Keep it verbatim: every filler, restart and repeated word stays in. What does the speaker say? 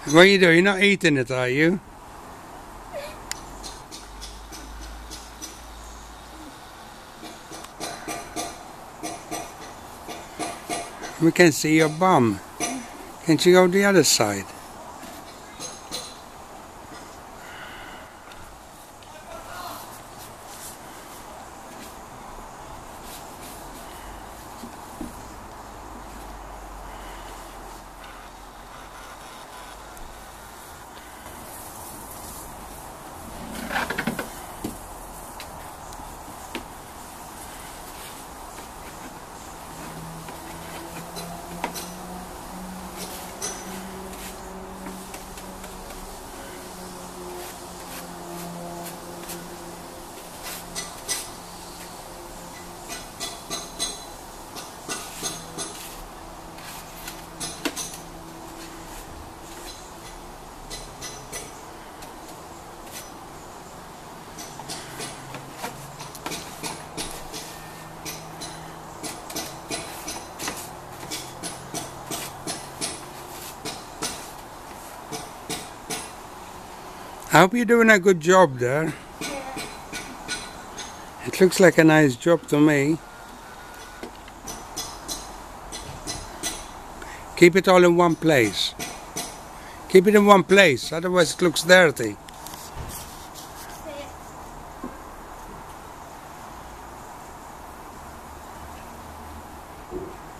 What are you doing? You're not eating it, are you? We can see your bum. Can't you go the other side? I hope you're doing a good job there. Yeah. It looks like a nice job to me. Keep it all in one place. Keep it in one place, otherwise it looks dirty. Yeah.